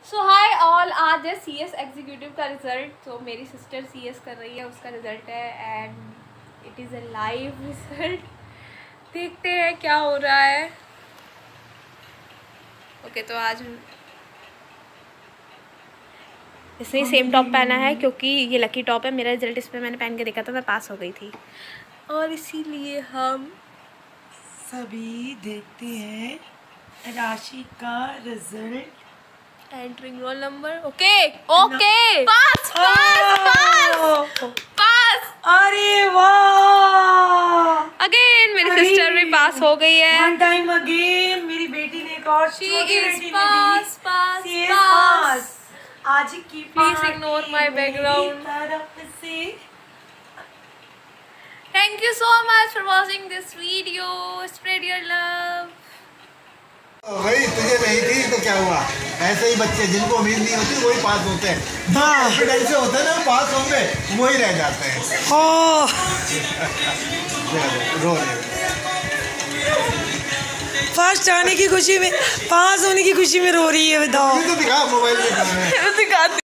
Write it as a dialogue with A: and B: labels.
A: सो hi all, आज है CS executive का रिजल्ट। तो मेरी सिस्टर CS कर रही है, उसका रिजल्ट है and it is a live result. देखते हैं क्या हो रहा है। ओके तो आज इसने सेम टॉप पहना है क्योंकि ये लकी टॉप है। मेरा रिजल्ट इस पर मैंने पहन के देखा था, मैं पास हो गई थी और इसीलिए हम
B: सभी देखते हैं राशि का result.
A: Entering roll number. Okay okay pass pass pass pass.
B: अरे वाह,
A: अगेन मेरी सिस्टर भी पास हो गई है।
B: वन टाइम अगेन मेरी बेटी ने एक और
A: She
B: छोटी
A: is
B: बेटी
A: pass, pass,
B: ने भी
A: pass.
B: आज की
A: Please ignore my background.
B: तरफ से
A: Thank you so much for watching this video. Spread your love.
C: भाई तुझे नहीं थी तो क्या हुआ? ऐसे ही बच्चे जिनको उम्मीद नहीं होती वही पास होते हैं। कॉन्फिडेंस से होते हैं ना, पास होंगे वही रह जाते हैं। रो
B: फर्स्ट आने की खुशी में, पास होने की खुशी में रो रही है। बताओ
C: तो दिखा मोबाइल में।
A: दिखा